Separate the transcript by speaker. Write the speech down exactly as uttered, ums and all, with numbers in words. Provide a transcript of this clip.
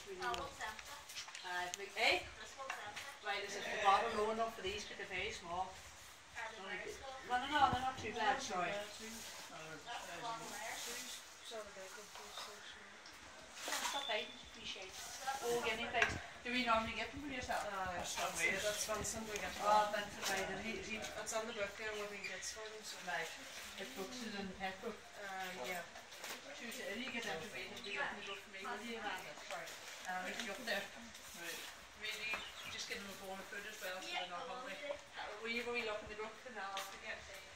Speaker 1: really
Speaker 2: Oh,
Speaker 1: low.
Speaker 2: what's that?
Speaker 1: Uh, like, eh?
Speaker 2: This one's empty.
Speaker 1: Right, is it the bottle low enough for these? Because they're very small.
Speaker 2: Are they very small?
Speaker 1: No, no, no, they're not too bad, sorry.
Speaker 2: That's the bottle there.
Speaker 1: Stop hiding these shades. Oh, guinea pigs. Do we normally get them for yourself?
Speaker 3: Uh,
Speaker 1: Or stop
Speaker 3: that's,
Speaker 1: with?
Speaker 3: that's Vincent we get.
Speaker 1: Oh, that's right. Is he, is he,
Speaker 3: It's on the book there what he gets for them. So.
Speaker 1: right. It books is in the pet book.
Speaker 3: Um, yeah.
Speaker 1: Tuesday, and you get them to read and we open the book for me, will you, Amanda? Sorry. And I'll make you up there. Right. Really, just give them a bone of food as well so they're not hungry. Uh, will you go look in the book and I'll forget to say